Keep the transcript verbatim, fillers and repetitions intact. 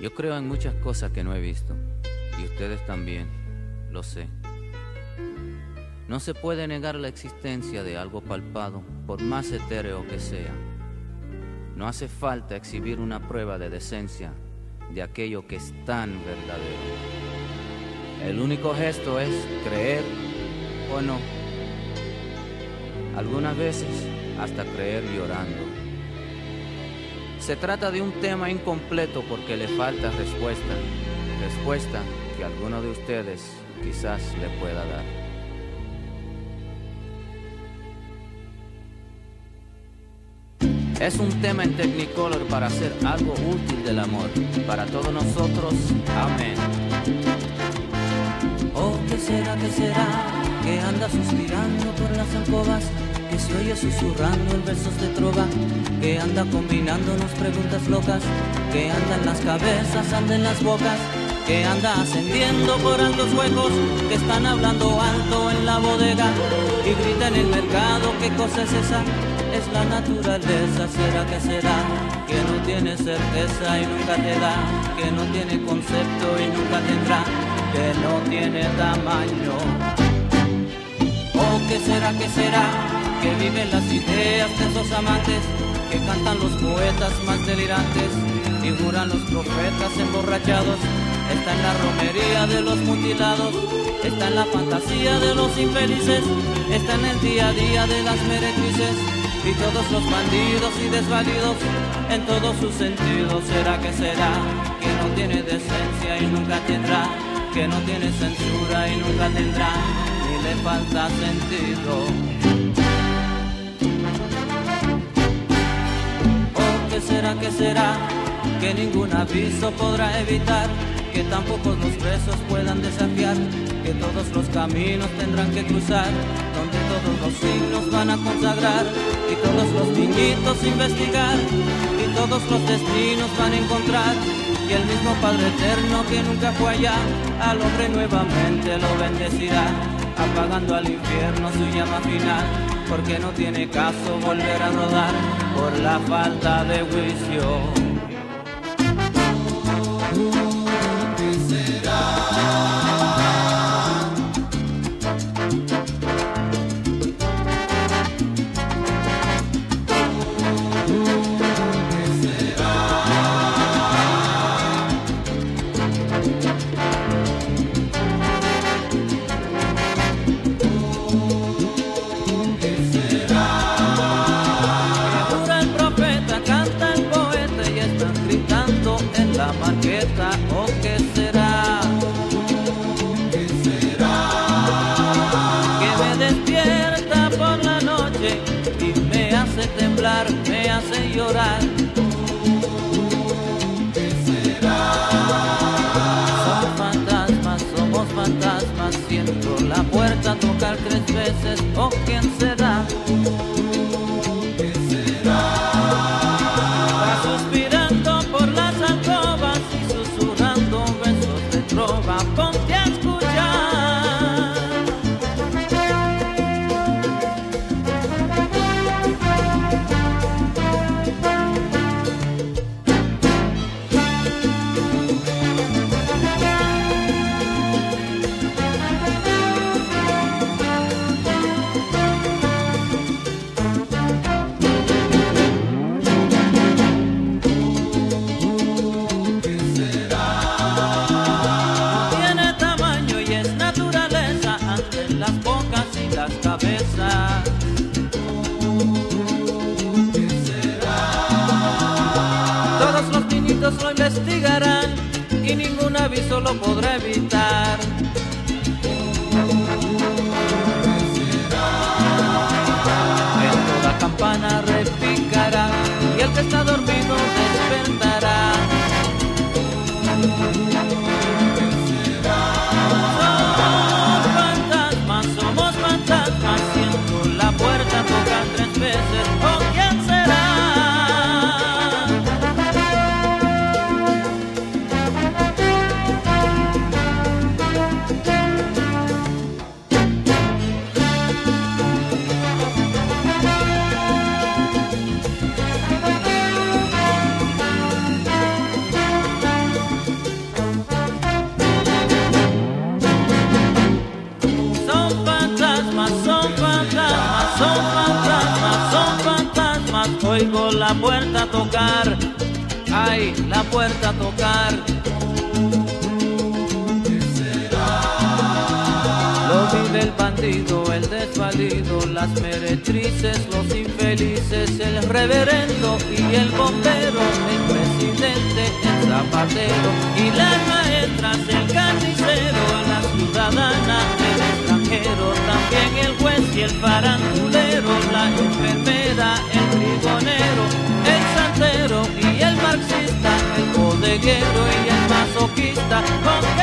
Yo creo en muchas cosas que no he visto, y ustedes también, lo sé. No se puede negar la existencia de algo palpado, por más etéreo que sea. No hace falta exhibir una prueba de decencia de aquello que es tan verdadero. El único gesto es creer o no. Algunas veces hasta creer llorando. Se trata de un tema incompleto porque le falta respuesta. Respuesta que alguno de ustedes quizás le pueda dar. Es un tema en Technicolor para hacer algo útil del amor. Para todos nosotros, amén. Oh, ¿qué será, qué será? Que anda suspirando por las alcobas, que se oye susurrando en versos de trova, que anda combinándonos preguntas locas, que anda en las cabezas, anda en las bocas, que anda ascendiendo por altos huecos, que están hablando alto en la bodega y grita en el mercado. ¿Qué cosa es esa? Es la naturaleza. ¿Será que será? Que no tiene certeza y nunca te da, que no tiene concepto y nunca tendrá, que no tiene tamaño. Oh, ¿qué será, qué será? Que viven las ideas de esos amantes, que cantan los poetas más delirantes y juran los profetas emborrachados. Está en la romería de los mutilados, está en la fantasía de los infelices, está en el día a día de las meretrices y todos los bandidos y desvalidos en todos sus sentidos. ¿Será que será? Que no tiene decencia y nunca tendrá, que no tiene censura y nunca tendrá, ni le falta sentido. Oh, ¿qué será, qué será? Que ningún aviso podrá evitar, que tampoco los presos puedan desafiar, que todos los caminos tendrán que cruzar, donde todos los signos van a consagrar, y todos los niñitos investigar, y todos los destinos van a encontrar, y el mismo Padre Eterno que nunca fue allá, al hombre nuevamente lo bendecirá, apagando al infierno su llama final, porque no tiene caso volver a rodar por la falta de juicio. ¿O qué será? ¿Qué será? Que me despierta por la noche y me hace temblar, me hace llorar. ¿Qué será? Somos fantasmas, somos fantasmas, siento la puerta tocar tres veces. ¿O quién será? ¿Qué será? Va suspirando por las alcobas y susurrando besos de trova. Ponte a escuchar. Cabeza. ¿Qué será? Todos los niñitos lo investigarán y ningún aviso lo podrá evitar. ¿Qué será? En toda campana repicará y el que está dormido despertará. Siento la puerta tocar tres veces. ¿O quién será? la puerta a tocar, ay, la puerta a tocar. ¿Qué será? Lo vive el bandido, el desvalido, las meretrices, los infelices, el reverendo y el bombero, el presidente, el zapatero y las maestras, el carnicero, la ciudadana, el extranjero, también el juez y el farandulero, la enfermera, el trigonero, el santero y el marxista, el bodeguero y el masoquista.